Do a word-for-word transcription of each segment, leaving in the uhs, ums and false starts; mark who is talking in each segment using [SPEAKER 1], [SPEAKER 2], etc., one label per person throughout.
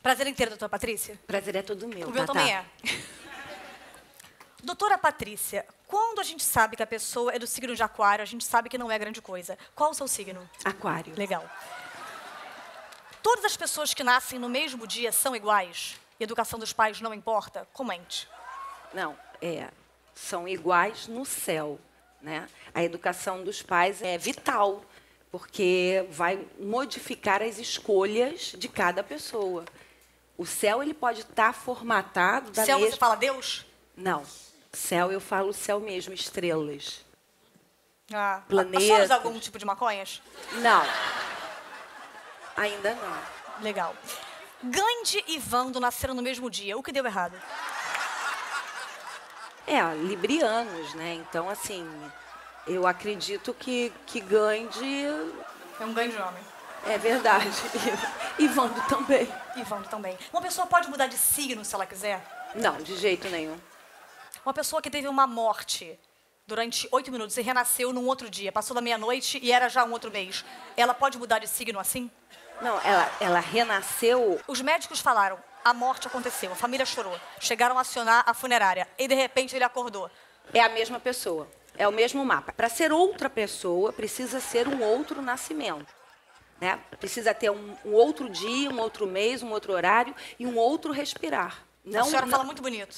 [SPEAKER 1] Prazer inteiro, doutora Patrícia.
[SPEAKER 2] Prazer é todo meu.
[SPEAKER 1] O meu
[SPEAKER 2] tá,
[SPEAKER 1] também
[SPEAKER 2] tá.
[SPEAKER 1] é. Doutora Patrícia, quando a gente sabe que a pessoa é do signo de Aquário, a gente sabe que não é grande coisa. Qual o seu signo?
[SPEAKER 2] Aquário.
[SPEAKER 1] Legal. Todas as pessoas que nascem no mesmo dia são iguais? E a educação dos pais não importa? Comente.
[SPEAKER 2] Não, é, são iguais no céu, né? A educação dos pais é vital, porque vai modificar as escolhas de cada pessoa. O céu ele pode estar formatado da
[SPEAKER 1] Céu,
[SPEAKER 2] mesma...
[SPEAKER 1] você fala Deus?
[SPEAKER 2] Não, céu eu falo céu mesmo, estrelas.
[SPEAKER 1] Ah.
[SPEAKER 2] Planetas.
[SPEAKER 1] A senhora usa algum tipo de maconhas?
[SPEAKER 2] Não, ainda não.
[SPEAKER 1] Legal. Gandhi e Vando nasceram no mesmo dia. O que deu errado?
[SPEAKER 2] É, librianos, né? Então, assim, eu acredito que, que Gandhi...
[SPEAKER 1] É um grande homem.
[SPEAKER 2] É verdade. E Vando também.
[SPEAKER 1] E Vando também. Uma pessoa pode mudar de signo se ela quiser?
[SPEAKER 2] Não, de jeito nenhum.
[SPEAKER 1] Uma pessoa que teve uma morte durante oito minutos e renasceu num outro dia, passou da meia-noite e era já um outro mês, ela pode mudar de signo assim?
[SPEAKER 2] Não, ela, ela renasceu...
[SPEAKER 1] Os médicos falaram, a morte aconteceu, a família chorou, chegaram a acionar a funerária e de repente ele acordou.
[SPEAKER 2] É a mesma pessoa, é o mesmo mapa. Para ser outra pessoa, precisa ser um outro nascimento. Né? Precisa ter um, um outro dia, um outro mês, um outro horário e um outro respirar. Não,
[SPEAKER 1] a senhora
[SPEAKER 2] não...
[SPEAKER 1] fala muito bonito.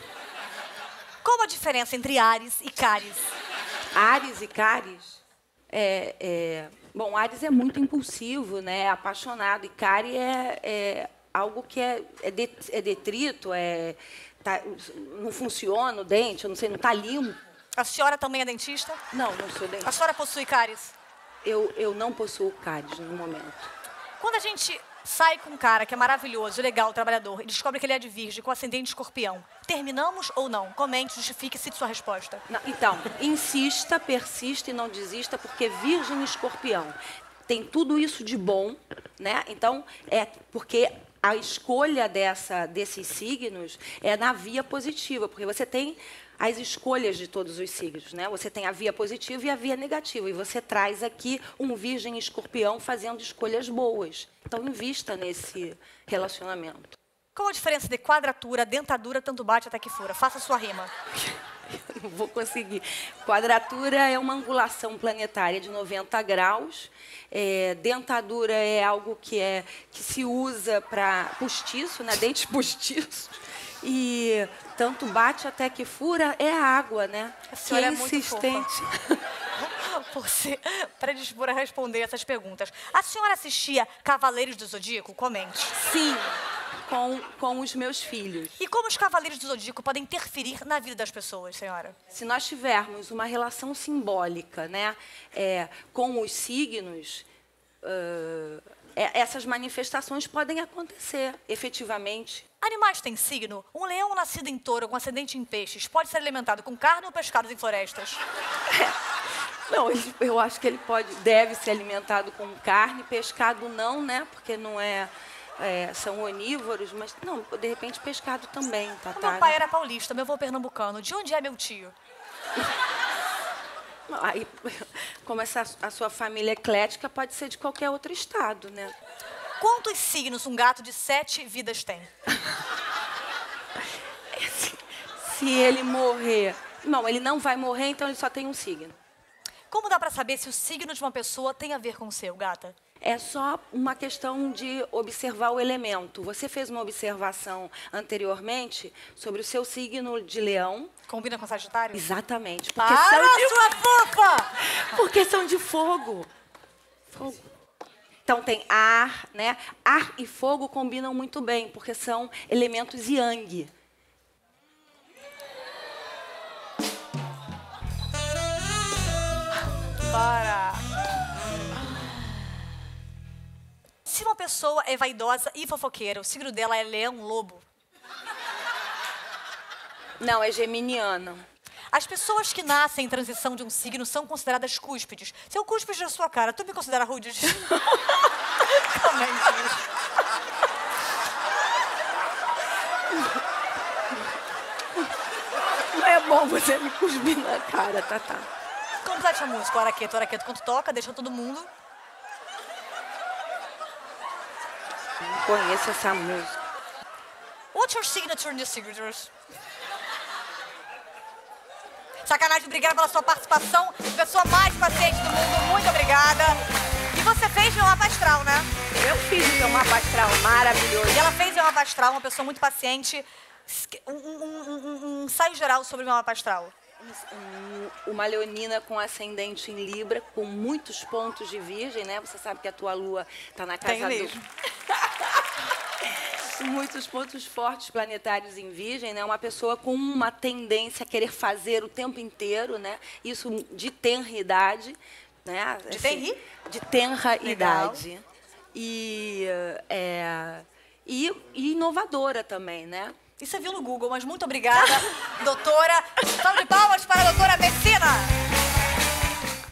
[SPEAKER 1] Qual a diferença entre Áries e Cáries?
[SPEAKER 2] Áries e Cáries? É, é... Bom, Áries é muito impulsivo, né? É apaixonado. E Cáries é, é algo que é, é, de, é detrito, é, tá, não funciona o dente, eu não sei, não está limpo.
[SPEAKER 1] A senhora também é dentista?
[SPEAKER 2] Não, não sou dentista.
[SPEAKER 1] A senhora possui Cáries?
[SPEAKER 2] Eu, eu não possuo Cáries no momento.
[SPEAKER 1] Quando a gente sai com um cara que é maravilhoso, legal, trabalhador, e descobre que ele é de virgem, com ascendente escorpião, terminamos ou não? Comente, justifique, cite sua resposta.
[SPEAKER 2] Não, então, insista, persista e não desista, porque virgem e escorpião tem tudo isso de bom, né? Então, é porque a escolha dessa, desses signos é na via positiva, porque você tem as escolhas de todos os signos, né? Você tem a via positiva e a via negativa, e você traz aqui um virgem e escorpião fazendo escolhas boas. Então, invista nesse relacionamento.
[SPEAKER 1] Qual a diferença de quadratura, dentadura, tanto bate até que fura? Faça sua rima.
[SPEAKER 2] Eu não vou conseguir. Quadratura é uma angulação planetária de noventa graus. É, dentadura é algo que, é, que se usa para postiço, né? Dentes postiços. E tanto bate até que fura é a água, né?
[SPEAKER 1] A senhora
[SPEAKER 2] que é,
[SPEAKER 1] é muito
[SPEAKER 2] insistente.
[SPEAKER 1] Por ser predispor a responder essas perguntas. A senhora assistia Cavaleiros do Zodíaco? Comente.
[SPEAKER 2] Sim, com, com os meus filhos.
[SPEAKER 1] E como os Cavaleiros do Zodíaco podem interferir na vida das pessoas, senhora?
[SPEAKER 2] Se nós tivermos uma relação simbólica, né, é, com os signos, uh, é, essas manifestações podem acontecer, efetivamente.
[SPEAKER 1] Animais têm signo? Um leão nascido em touro com ascendente em peixes pode ser alimentado com carne ou pescados em florestas?
[SPEAKER 2] É. Não, ele, eu acho que ele pode, deve ser alimentado com carne, pescado não, né? Porque não é, é são onívoros, mas não, de repente pescado também, tá?
[SPEAKER 1] O meu pai era paulista, meu avô pernambucano. De onde é meu tio?
[SPEAKER 2] Aí, como essa, a sua família é eclética, pode ser de qualquer outro estado, né?
[SPEAKER 1] Quantos signos um gato de sete vidas tem?
[SPEAKER 2] Se, se ele morrer... Não, ele não vai morrer, então ele só tem um signo.
[SPEAKER 1] Como dá pra saber se o signo de uma pessoa tem a ver com o seu, gata?
[SPEAKER 2] É só uma questão de observar o elemento. Você fez uma observação anteriormente sobre o seu signo de leão.
[SPEAKER 1] Combina com Sagitário?
[SPEAKER 2] Exatamente.
[SPEAKER 1] Porque Para, são de... sua fofa!
[SPEAKER 2] Porque são de fogo. Fogo. Então, tem ar, né? Ar e fogo combinam muito bem, porque são elementos yang.
[SPEAKER 1] Para! Se uma pessoa é vaidosa e fofoqueira, o signo dela é leão-lobo?
[SPEAKER 2] Não, é geminiana.
[SPEAKER 1] As pessoas que nascem em transição de um signo são consideradas cúspides. Se eu cúspide na sua cara, tu me considera rude?
[SPEAKER 2] Não é bom você me cuspir na cara, Tatá.
[SPEAKER 1] Como você acha a música? O araqueto, o araqueto, quando toca, deixa todo mundo.
[SPEAKER 2] Não conheço essa música.
[SPEAKER 1] What's your signature in the signatures? Sacanagem, obrigada pela sua participação. Pessoa mais paciente do mundo, muito obrigada. E você fez meu mapa astral, né?
[SPEAKER 2] Eu fiz o meu mapa astral maravilhoso.
[SPEAKER 1] E ela fez meu mapa astral, uma pessoa muito paciente. Um, um, um, um ensaio geral sobre o meu mapa astral.
[SPEAKER 2] Um, uma leonina com ascendente em Libra, com muitos pontos de virgem, né? Você sabe que a tua lua está na casa
[SPEAKER 1] Tenho
[SPEAKER 2] do...
[SPEAKER 1] mesmo.
[SPEAKER 2] Muitos pontos fortes planetários em Virgem, né? Uma pessoa com uma tendência a querer fazer o tempo inteiro, né? Isso de tenra idade, né?
[SPEAKER 1] De
[SPEAKER 2] assim,
[SPEAKER 1] tenri?
[SPEAKER 2] De tenra
[SPEAKER 1] Legal.
[SPEAKER 2] idade. E, é, e, e inovadora também, né?
[SPEAKER 1] Isso você viu no Google, mas muito obrigada, doutora. Salve de palmas para a doutora Messina.